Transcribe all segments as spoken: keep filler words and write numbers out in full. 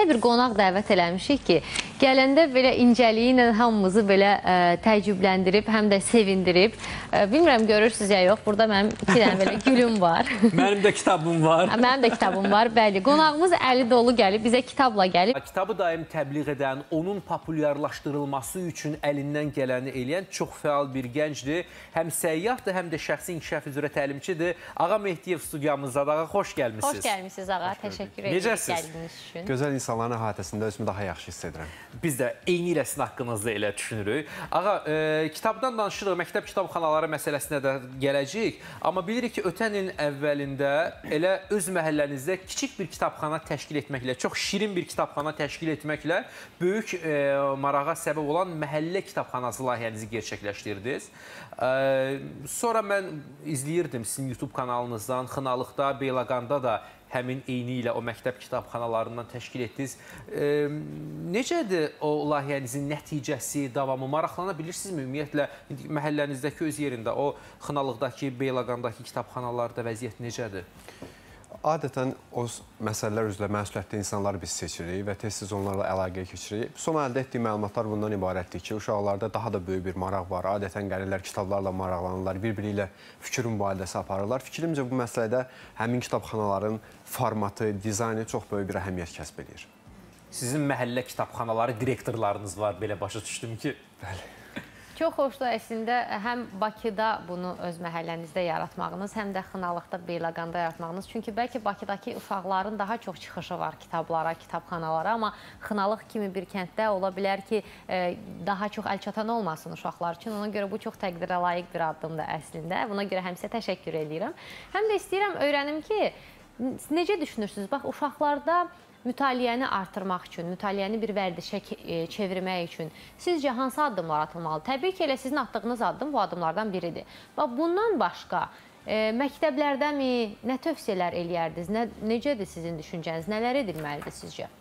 elə bir qonaq dəvət eləmişik ki, gələndə belə incəliyi ilə hamımızı belə ə, təəccübləndirib, həm də sevindirib. Ə, bilmirəm, görürsünüz ya yox, burada mənim iki dənə belə gülüm var. Mənim də kitabım var. Mənim də kitabım var, bəli. Qonağımız əli dolu gəlib, bizə kitabla gəlib. Kitabı daim təbliğ edən, onun populyarlaşdırılması üçün əlindən gələni eləyən çox fəal bir gəncdir. Həm səyyahdır, həm də şəxsi inkişaf üzrə təlimçidir. Ağa Mehdiyev studiyamızda. Ağa, xoş gəlmişsiniz. Xoş gəlmişsiniz, ağa. Təşəkkür ederim gəldiyiniz üçün. Gözəl insanların əhatəsində özümü daha yaxşı hiss edirəm. Biz də eyni ilə sizin haqqınızda elə düşünürük. Ağa, e, kitabdan danışırıq, məktəb kitabxanaları məsələsinə də gələcəyik. Amma bilirik ki, ötən il əvvəlində elə öz məhəllənizdə kiçik bir kitabxana təşkil etməklə, çox şirin bir kitabxana təşkil etməklə böyük e, marağa səbəb olan məhəllə kitabxanası layihənizi gerçəkləşdirdiniz. E, sonra mən izləyirdim sizin YouTube kanalınızdan, Xınalıqda, Beylaqanda da həmin eyni ilə o məktəb kitabxanalarından təşkil etdiniz. E, necədir o layihənizin nəticəsi, davamı? Maraqlana bilirsinizmi? Ümumiyyətlə, məhəllənizdəki öz yerində, o Xınalıqdakı, Beylaqandakı kitabxanalarda vəziyyət necədir? Adətən o məsələlər üzrə məsuliyyətli insanları biz seçirik və tez-tez onlarla əlaqəyə keçirik. Son əldə etdiyi məlumatlar bundan ibarətdir ki, uşaqlarda daha da böyük bir maraq var. Adətən gəlirlər, kitablarla maraqlanırlar, bir-biri ilə fikir mübadiləsi aparırlar. Fikrimcə bu məsələdə həmin kitabxanaların formatı, dizaynı çox böyük bir əhəmiyyət kəsb edir. Sizin məhəllə kitabxanaları direktorlarınız var, belə başa düşdüm ki. Bəli. Çox xoşdur əslində həm Bakıda bunu öz məhəllənizdə yaratmağınız, həm də Xınalıqda, Beylaqanda yaratmağınız. Çünki bəlkə Bakıdakı uşaqların daha çox çıxışı var kitablara, kitabxanalara, amma Xınalıq kimi bir kənddə ola bilər ki, daha çox əlçatan olmasın uşaqlar üçün. Ona görə bu çox təqdirə layiq bir addımdır əslində. Buna görə həmsə təşəkkür edirəm. Həm də istəyirəm öyrənim ki, necə düşünürsünüz? Bax, uşaqlarda mütaliəni artırmaq üçün, mütaliəni bir vərdişə çevirmək üçün sizcə hansı addımlar atılmalı? Təbii ki, elə sizin atdığınız addım bu addımlardan biridir. Bundan başqa, e, məktəblərdəmi, nə tövsiyələr eləyərdiniz? Nə, necədir sizin düşüncəniz? Nələr edilməlidir sizcə?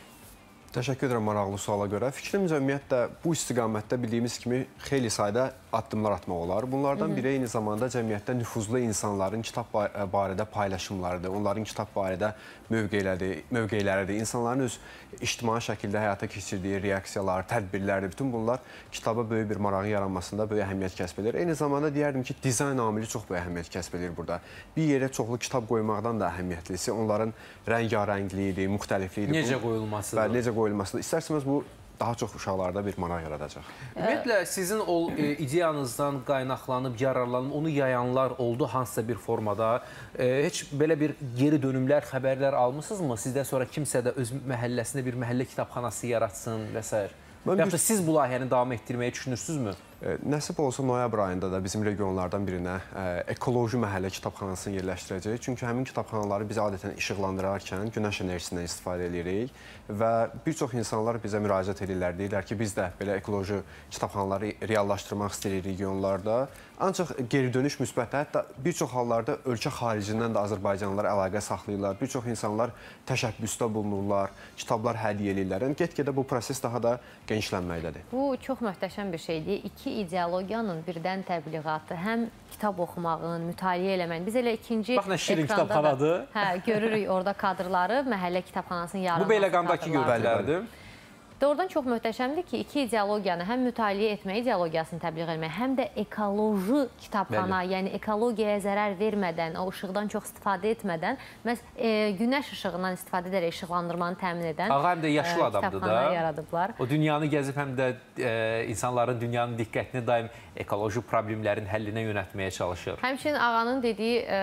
Təşəkkür edirəm maraqlı suala görə. Fikrimcə, ümumiyyətlə, bu istiqamətdə bildiyimiz kimi xeyli sayda addımlar atmaq olar. Bunlardan biri eyni zamanda cəmiyyətdə nüfuzlu insanların kitab barədə paylaşımlarıdır, onların kitab barədə mövqeyləridir. İnsanların öz ictimai şəkildə həyata keçirdiyi reaksiyalar, tədbirlərdir. Bütün bunlar kitaba böyük bir marağın yaranmasında böyük əhəmiyyət kəsb edir. Eyni zamanda deyərdim ki, dizayn amili çox böyük əhəmiyyət kəsb edir burada. Bir yerə çoxlu kitab qoymaqdan da əhəmiyyətlisi onların rəngarəngliyidir, müxtəlifliyidir. Necə qoyulmasıdır? Bəli, necə qoyulmasıdır. İstərseniz bu daha çox uşaqlarda bir maraq yaradacaq. Ümumiyyətlə, sizin o e, ideyanızdan qaynaqlanıb, yararlanıb, onu yayanlar oldu hansısa bir formada. E, heç belə bir geri dönümlər, xəbərlər almışsınızmı? Sizdən sonra kimsə də öz məhəlləsində bir məhəllə kitabxanası yaratsın və s. Yaxud siz bu layihəni davam etdirməyi düşünürsünüzmü? Nəsib olsa noyabr ayında da bizim regionlardan birinə ekoloji məhəllə kitabxanasını yerləşdirəcəyik. Çünki həmin kitabxanaları biz adətən işıqlandırarkən günəş enerjisindən istifadə edirik və bir çox insanlar bizə müraciət edirlər, deyirlər ki, biz də belə ekoloji kitabxanaları reallaşdırmaq istəyirik regionlarda. Ancaq geri dönüş müsbətdir. Hətta bir çox hallarda ölkə xaricindən də Azərbaycanlılar əlaqə saxlayırlar. Bir çox insanlar təşəbbüsdə bulunurlar, kitablar hədiyyə edirlər. Yəni, get-gedə bu proses daha da genişlənməkdədir. Bu çox möhtəşəm bir şeydir. İki ideologiyanın birdən təbliğatı, həm kitab oxumağın, mütaliə eləməyin. Biz elə ikinci Bax, nə şirin kitabxanadır. Hə, görürük orada kadrları, məhəllə kitabxanasının yaranması Bu Beylaqandakı görüntülərdir. Doğrudan çox möhtəşəmdir ki, iki ideologiyanı, həm mütaliə etmə ideologiyasını təbliğ etmək, həm də ekoloji kitabxana, Bəli. yəni ekologiyaya zərər vermədən, o işıqdan çox istifadə etmədən, məhz e, günəş işığından istifadə edərək işıqlandırmanı təmin edən Ağa həm də yaşlı e, adamdır da. Yaradıblar. O dünyanı gəzib həm də e, insanların dünyanın diqqətini daim ekoloji problemlərin həllinə yönəltməyə çalışır. Həmçinin ağanın dediyi, e,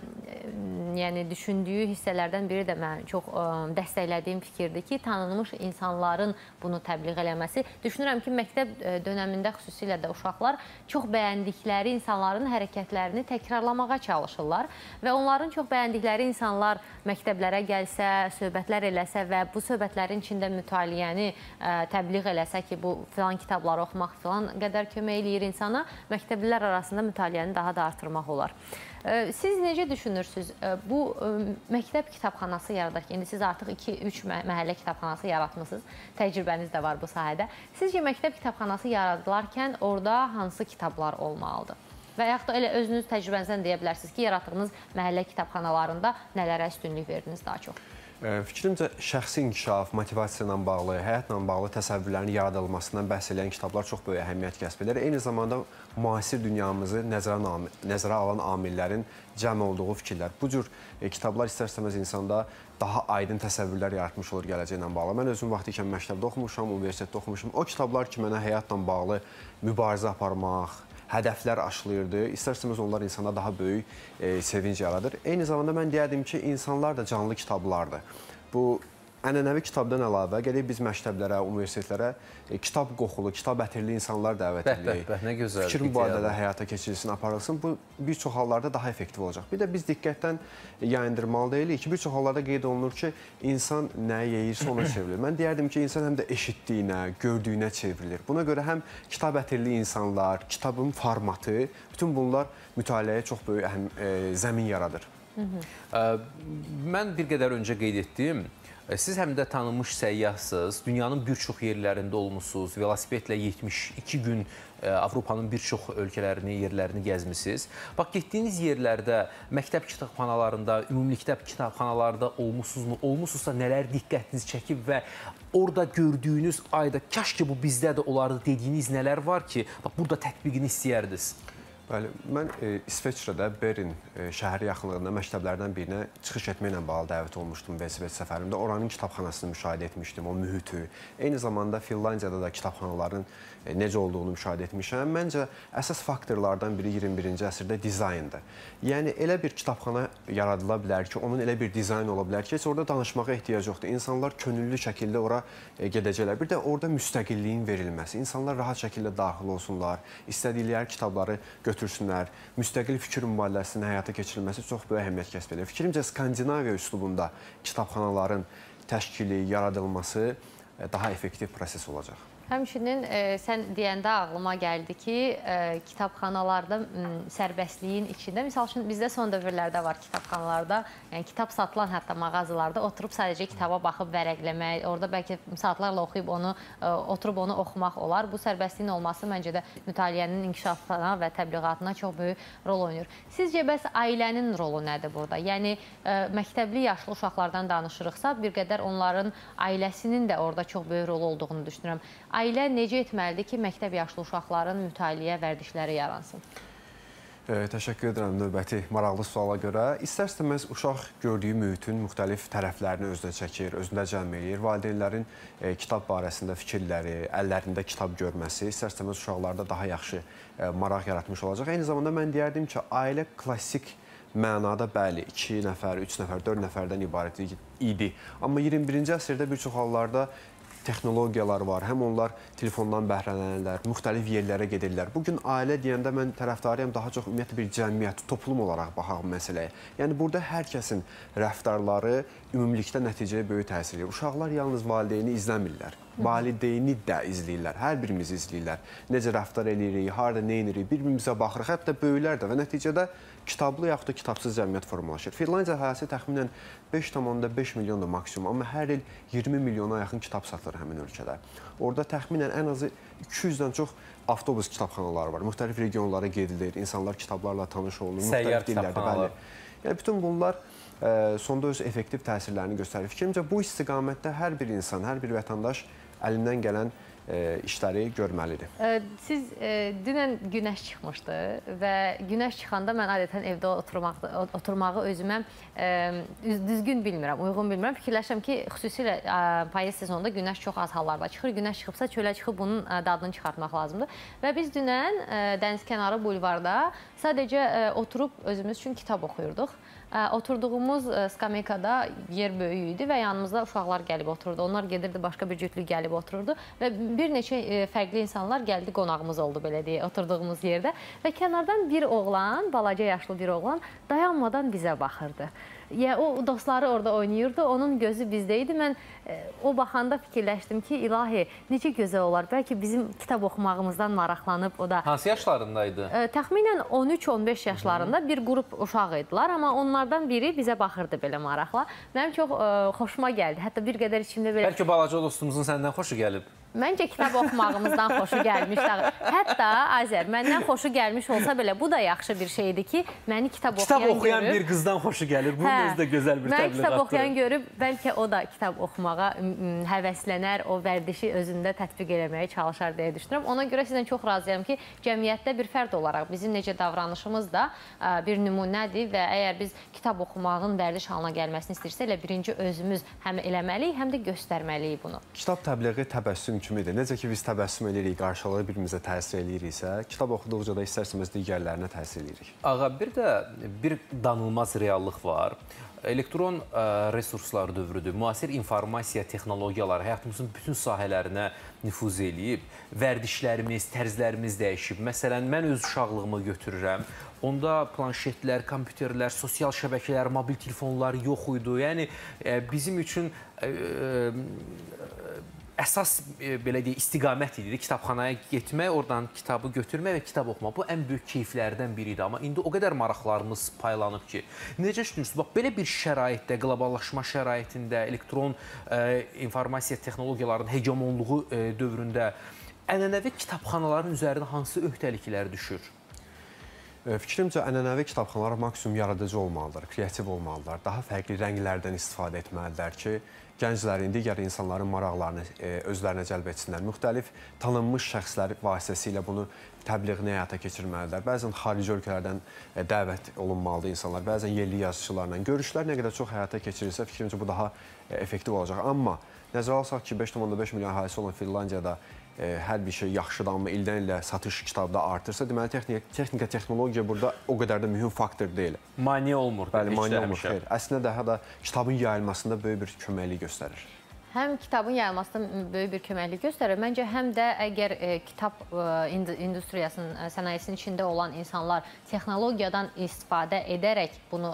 yəni düşündüyü hissələrdən biri də mən çox e, dəstəklədiyim fikirdir ki, tanınmış insanların bunu təbliğ eləməsi. Düşünürəm ki, məktəb dönəmində xüsusilə də uşaqlar çox bəyəndikləri insanların hərəkətlərini təkrarlamağa çalışırlar və onların çox bəyəndikləri insanlar məktəblərə gəlsə, söhbətlər eləsə və bu söhbətlərin içində mütaliəni ə, təbliğ eləsə ki, bu filan kitabları oxumaq filan qədər kömək eləyir insana, məktəblilər arasında mütaliəni daha da artırmaq olar. Siz necə düşünürsünüz? Bu məktəb kitabxanası yaradarkən, indi siz artıq iki üç məhəllə kitabxanası yaratmışsınız, təcrübəniz də var bu sahədə. Sizcə məktəb kitabxanası yaradılarkən orada hansı kitablar olmalıdır? Və yaxud da elə özünüz təcrübənizdən deyə bilərsiniz ki, yaratdığınız məhəllə kitabxanalarında nələrə üstünlük verdiniz daha çox? Fikrimcə, şəxsi inkişaf, motivasiya ilə bağlı, həyatla bağlı təsəvvürlərin yaradılmasından bəhs edən kitablar çox böyük əhəmiyyət kəsb edir. Eyni zamanda müasir dünyamızı nəzərə, nəzərə alan amillərin cəm olduğu fikirlər. Bu cür e, kitablar istər-istəməz insanda daha aydın təsəvvürlər yaratmış olur gələcəklə bağlı. Mən özüm vaxtı ikən məktəbdə oxumuşam, universitetdə oxumuşam. O kitablar ki, mənə həyatla bağlı mübarizə aparmaq, hədəflər aşılayırdı. İstər-istəməz onlar insanda daha böyük e, sevinc yaradır. Eyni zamanda mən deyərdim ki, insanlar da canlı kitablardır. Bu ənənəvi kitabdan əlavə gələk biz məktəblərə, universitetlərə e, kitab qoxulu, kitab ətirli insanlar dəvət edirik. Bəh, bəh, nə gözəl. Fikir mübadilələri həyata keçirilsin, aparılsın. Bu bir çox hallarda daha effektiv olacaq. Bir də biz diqqətdən yayındırmalı deyilik ki, bir çox hallarda qeyd olunur ki, insan nə yeyirsə ona çevrilir. Mən deyərdim ki, insan həm də eşitdiyinə, gördüyünə çevrilir. Buna görə həm kitab ətirli insanlar, kitabın formatı, bütün bunlar mütaliəyə çox böyük əhəm, e, zəmin yaradır. Hı -hı. Mən bir qədər öncə qeyd etdim. Siz həm də tanınmış səyyahsınız, dünyanın bir çox yerlərində olmusunuz, velosipedlə yetmiş iki gün Avropanın bir çox ölkələrini, yerlərini gəzmisiniz. Bax, getdiyiniz yerlərdə, məktəb kitabxanalarında, ümumilikdə kitabxanalarda olmusunuzmu? Olmusunuzsa nələr diqqətinizi çəkib və orada gördüyünüz ayda, kaş ki bu bizdə də olardı dediyiniz nələr var ki, bax, burada tətbiqini istəyərdiniz? Bəli, mən e, İsveçrədə Berin e, şəhəri yaxınlığında məktəblərdən birinə çıxış etməklə bağlı dəvət olmuşdum velosiped səfərimdə. Oranın kitabxanasını müşahidə etmişdim, o mühitü. Eyni zamanda Finlandiyada da kitabxanaların e, necə olduğunu müşahidə etmişəm. Məncə, əsas faktorlardan biri iyirmi birinci əsrdə dizayndır. Yəni, elə bir kitabxana yaradıla bilər ki, onun elə bir dizayn ola bilər ki, heç orada danışmağa ehtiyac yoxdur. İnsanlar könüllü şəkildə ora e, gedəcəklər. Bir də orada müstəqilliyin verilməsi. İnsanlar rahat şəkildə daxil olsunlar, istədikləri kitabları götürsünlər, müstəqil fikir mübadiləsinin həyata keçirilməsi çox böyük əhəmiyyət kəsb edir. Fikrimcə, Skandinaviya üslubunda kitabxanaların təşkili, yaradılması daha effektiv proses olacaq. Həmçinin e, sən deyəndə ağlıma gəldi ki, e, kitabxanalarda sərbəstliyin içində, misal üçün bizdə son dövrlərdə var kitabxanalarda, yəni kitab satılan hətta mağazalarda oturub sadəcə kitaba baxıb vərəqləmək, orada bəlkə saatlarla oxuyub onu, e, oturub onu oxumaq olar. Bu sərbəstliyin olması məncə də mütaliənin inkişafına və təbliğatına çox böyük rol oynayır. Sizcə bəs ailənin rolu nədir burada? Yəni e, məktəbli yaşlı uşaqlardan danışırıqsa, bir qədər onların ailəsinin də orada çox böyük rol olduğunu düşünürəm. Ailə necə etməlidir ki, məktəb yaşlı uşaqların mütaliə vərdişləri yaransın? E, təşəkkür edirəm növbəti maraqlı suala görə. İstər-istəməz uşaq gördüyü mühitin müxtəlif tərəflərini özünə çəkir, özündə cəm eləyir. Valideynlərin e, kitab barəsində fikirləri, əllərində kitab görməsi istər-istəməz uşaqlarda daha yaxşı e, maraq yaratmış olacaq. Eyni zamanda mən deyərdim ki, ailə klassik mənada bəli, iki nəfər, üç nəfər, dörd nəfərdən ibarət idi. Amma iyirmi birinci əsrdə bir çox hallarda texnologiyalar var, həm onlar telefondan bəhrələnirlər, müxtəlif yerlərə gedirlər. Bugün ailə deyəndə mən tərəfdarıyam daha çox ümumiyyətlə bir cəmiyyət, toplum olaraq baxaq məsələyə. Yəni burada hər kəsin rəftarları ümumilikdə nəticəyə böyük təsir edir. Uşaqlar yalnız valideyni izləmirlər, valideyni də izləyirlər, hər birimiz izləyirlər. Necə rəftar edirik, harada nə edirik, bir-birimizə baxırıq, hətta böyüklər də və nəticədə kitablı yaxud da kitabsız cəmiyyət formalaşır. Finlandiya əhalisisi təxminən beş tam beş milyondur maksimum, amma hər il iyirmi milyona yaxın kitab satılır həmin ölkədə. Orada təxminən ən azı iki yüzdən çox avtobus kitabxanaları var. Müxtəlif regionlara gedilir, insanlar kitablarla tanış olunur, müxtəlif dillərdə. Bəli. Yəni, bütün bunlar e, sonda öz effektiv təsirlərini göstərir. Fikrimcə, bu istiqamətdə hər bir insan, hər bir vətəndaş əlindən gələn E, işləri görməlidir. Siz e, dünən günəş çıxmışdı və günəş çıxanda mən adətən evdə oturmaq, oturmağı özümə e, düzgün bilmirəm, uyğun bilmirəm. Fikirləşirəm ki, xüsusilə e, payız sezonunda günəş çox az hallarda çıxır. Günəş çıxıbsa çölə çıxıb bunun e, dadını çıxartmaq lazımdır. Və biz dünən e, dənizkənarı bulvarda sadəcə e, oturub özümüz üçün kitab oxuyurduq. Oturduğumuz skameykada yer böyük idi və yanımızda uşaqlar gəlib otururdu. Onlar gedirdi, başqa bir cütlük gəlib otururdu və bir neçə fərqli insanlar gəldi, qonağımız oldu belə deyə oturduğumuz yerdə və kənardan bir oğlan, balaca yaşlı bir oğlan dayanmadan bizə baxırdı. Ya, o dostları orada oynayırdı, onun gözü bizdə idi. Mən e, o baxanda fikirləşdim ki, ilahi, necə gözəl olar. Bəlkə bizim kitab oxumağımızdan maraqlanıb o da... Hansı yaşlarındaydı? E, təxminən on üç on beş yaşlarında bir qrup uşaq idilər, amma onlardan biri bizə baxırdı belə maraqla. Mənim çox e, xoşuma gəldi. Hətta bir qədər içimdə belə... Bəlkə balaca dostumuzun səndən xoşu gəlib? Məncə kitab oxumağımızdan xoşu gəlmişdir. Hətta Azər, məndən xoşu gəlmiş olsa belə bu da yaxşı bir şeydir ki, məni kitab oxuyan Kitab oxuyan görüb, bir qızdan xoşu gəlir. Bunun hə, özü də gözəl bir mən təbliğatdır. kitab oxuyan görüb, bəlkə o da kitab oxumağa həvəslənər, o vərdişi özündə tətbiq eləməyə çalışar deyə düşünürəm. Ona görə sizdən çox razıyam ki, cəmiyyətdə bir fərd olaraq bizim necə davranışımız da bir nümunədir və əgər biz kitab oxumağın vərdiş halına gəlməsini istəyirsə, elə birinci özümüz həm eləməliyik, həm də göstərməliyik bunu. Kitab təbliği təbəssüm kimidir. Necə ki, biz təbəssüm edirik, qarşılığı bir-birimizə təsir eləyiriksə, kitab oxuduqca da istərsəmiz digərlərinə təsir edirik. Ağa, bir də bir danılmaz reallıq var. Elektron ə, resurslar dövrüdür. Müasir informasiya texnologiyaları həyatımızın bütün sahələrinə nüfuz eləyib. Vərdişlərimiz, tərzlərimiz dəyişib. Məsələn, mən öz uşaqlığımı götürürəm. Onda planşetlər, kompüterlər, sosial şəbəkələr, mobil telefonlar yox idi. Yəni, ə, bizim üçün ə, ə, əsas e, belə deyək, istiqamət idi. Kitabxanaya getmək, oradan kitabı götürmək və kitab oxumaq. Bu ən böyük keyflərdən biri idi. Amma indi o qədər maraqlarımız paylanıb ki, necə düşünürsünüz? Bax, belə bir şəraitdə, qloballaşma şəraitində, elektron e, informasiya texnologiyalarının hegemonluğu e, dövründə ənənəvi kitabxanaların üzərinə hansı öhdəliklər düşür? Fikrimcə, ənənəvi kitabxanalar maksimum yaradıcı olmalıdır, kreativ olmalıdır. Daha fərqli rənglərdən istifadə etməlidirlər ki, gənclərin, digər insanların maraqlarını özlərinə cəlb etsinlər. Müxtəlif tanınmış şəxslər vasitəsilə bunu təbliğini həyata keçirməlidirlər. Bəzən xarici ölkələrdən dəvət olunmalıdır insanlar, bəzən yerli yazıçılarla. Görüşlər nə qədər çox həyata keçirilsə, fikrimcə bu daha effektiv olacaq. Amma nəzərə alsaq ki, beş nöqtə beş milyon əhalisi olan Finlandiyada hər bir şey yaxşıdır, amma ildən ilə satış kitabda artırsa, deməli, texnika, texnika, texnologiya burada o qədər də mühüm faktor deyil. Mane olmur. Bəli, mane olmur. Xeyr. Əslində daha da kitabın yayılmasında böyük bir köməklik göstərir. Həm kitabın yayılmasında böyük bir köməklik göstərir. Məncə həm də əgər e, kitab e, industriyasının, e, sənayesinin içində olan insanlar texnologiyadan istifadə edərək bunu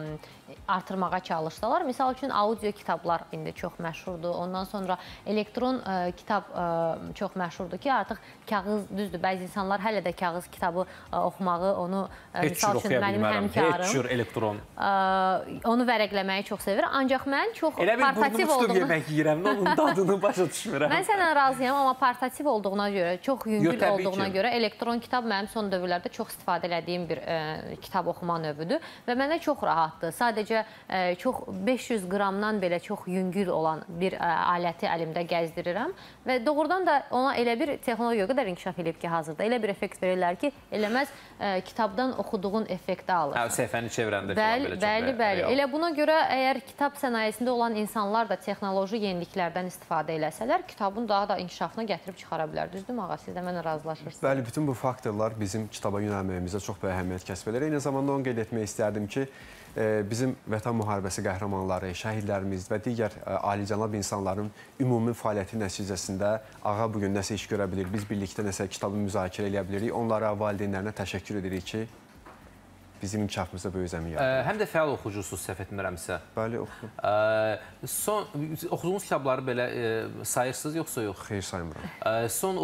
e, artırmağa çalışsalar, misal üçün audio kitablar indi çox məşhurdur. Ondan sonra elektron e, kitab e, çox məşhurdur ki, artıq kağız düzdür. Bəzi insanlar hələ də kağız kitabı e, oxumağı, onu e, misal üçün mənim həmkarım heç cür elektron e, onu vərəqləməyi çox sevir. Ancaq mən çox portativ olduğunu yiyirəm, onun dadını başa düşmürəm. Mən sənə razıyam, amma portativ olduğuna görə, çox yüngül Yo, olduğuna ki. görə elektron kitab mənim son dövrlərdə çox istifadə elədiyim bir e, kitab oxuma növüdür və mənə çox rahatdır. Sadəcə e, çox beş yüz qramdan belə çox yüngül olan bir e, aləti əlimdə gəzdirirəm və doğrudan da ona elə bir texnologiya qədər inkişaf edib ki, hazırda elə bir effekt verirlər ki, eləməz e, kitabdan oxuduğun effekti alır. Hə, səhifəni çevrəndə bəli, belə bəli, bəli. Real. Elə buna görə əgər kitab sənayesində olan insanlar da texnoloji yeniliklərdən istifadə eləsələr, kitabın daha da inkişafına gətirib çıxara bilər. Düzdürmü ağa? Siz də mənlə razılaşırsınız. Bəli, bütün bu faktorlar bizim kitaba yönəlməyimizə çox böyük əhəmiyyət kəsb edir. Eyni zamanda onu qeyd etmək istərdim ki, bizim Vətən müharibəsi qəhrəmanları, şəhidlərimiz və digər alicənab insanların ümumi fəaliyyəti nəticəsində ağa bugün nəsə iş görə bilir, biz birlikdə nəsə kitabı müzakirə edə bilirik. Onlara, valideynlərinə təşəkkür edirik ki, bizim inkişafımızda böyük zəmin yaradır. Həm də fəal oxucusunuz, səhv etmirəmsə. Bəli, oxudum. Son, oxuduğunuz kitabları belə e, sayırsınız, yoxsa yox? Xeyr, saymıram. Son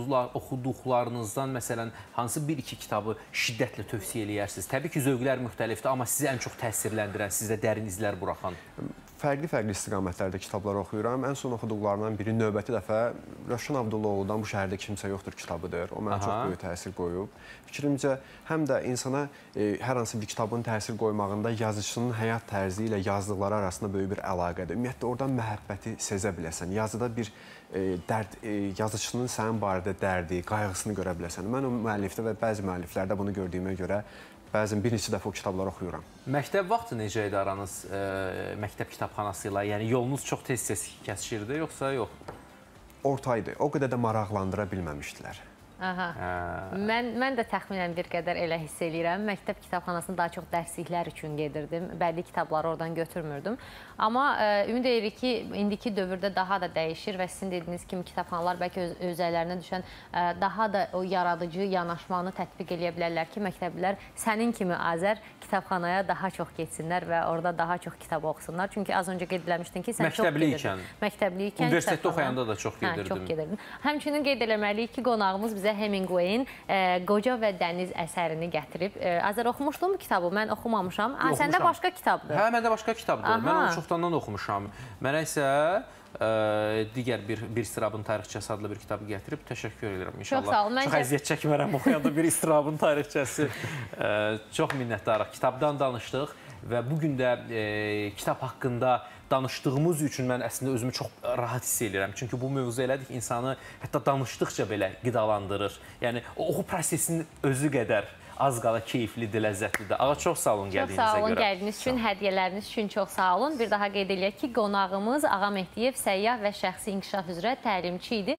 oxuduqlarınızdan, məsələn, hansı bir-iki kitabı şiddətlə tövsiyə eləyərsiniz? Təbii ki, zövqlər müxtəlifdir, amma sizi ən çox təsirləndirən, sizdə dərin izlər buraxan. Fərqli-fərqli istiqamətlərdə kitablar oxuyuram. Ən son oxuduqlarından biri növbəti dəfə Rövşən Abdullaoğlu'dan Bu şəhərdə kimsə yoxdur kitabıdır. O mənə Aha. çox böyük təsir qoyub. Fikrimcə, həm də insana e, hər hansı bir kitabın təsir qoymağında yazıcının həyat tərzi ilə yazdıqları arasında böyük bir əlaqədir. Ümumiyyətlə, oradan məhəbbəti sezə biləsən. Yazıda bir e, dərd, e, yazıcının sənin barədə dərdi, qayğısını görə biləsən. Mən o müəllifdə və bəzi müəlliflərdə bunu gördüyümə görə bəzən bir neçə dəfə o kitabları oxuyuram. Məktəb vaxtı necə idi aranız e, məktəb kitabxanası ilə? Yəni yolunuz çox tez-tez kəsişirdi, yoxsa yox? Ortaydı. O qədər də maraqlandıra bilməmişdilər. Aha. Mən, mən də təxminən bir qədər elə hiss eləyirəm. Məktəb kitabxanasına daha çox dərsliklər üçün gedirdim. Bədii kitabları oradan götürmürdüm. Amma e, ümid edirik ki, indiki dövrdə daha da dəyişir və sizin dediyiniz kimi kitabxanalar bəlkə öz, özlərine düşən e, daha da o yaradıcı yanaşmanı tətbiq eləyə bilərlər ki, məktəblilər sənin kimi Azər kitabxanaya daha çox getsinlər və orada daha çox kitab oxusunlar. Çünki az öncə qeyd eləmişdin ki, sən Məktəbli çox gedirdin. ikən. Məktəbli ikən. Universitetdə oxuyanda da çox gedirdim. Hə, çox gedirdim. Həmçinin qeyd eləməliyik ki, qonağımız bizə də Hemingway'in Qoca və Dəniz əsərini gətirib. Azər oxumuşdun bu kitabı? Mən oxumamışam. Səndə başqa kitabdır. Hə, məndə başqa kitabdır. Aha. Mən onu çoxdandan oxumuşam. Mənə isə ə, digər bir, bir istirabın tarixçəsi adlı bir kitabı gətirib. Təşəkkür edirəm inşallah. Çox sağ olun. Çox əziyyət çəkmərəm oxuyanda bir istirabın tarixçəsi. Ə, çox minnətdarıq. Kitabdan danışdıq və bugün də e, kitab haqqında danışdığımız üçün mən əslində özümü çox rahat hiss edirəm. Çünki bu mövzu elədik, insanı hətta danışdıqca belə qidalandırır. Yəni, o oxu prosesinin özü qədər az qala keyiflidir, ləzzətlidir. Ağa, çox sağ olun gəldiyinizə görə. Çox sağ olun gəldiyiniz üçün, hədiyyələriniz üçün çox sağ olun. Bir daha qeyd eləyək ki, qonağımız Ağa Mehdiyev səyyah və şəxsi inkişaf üzrə təlimçi idi.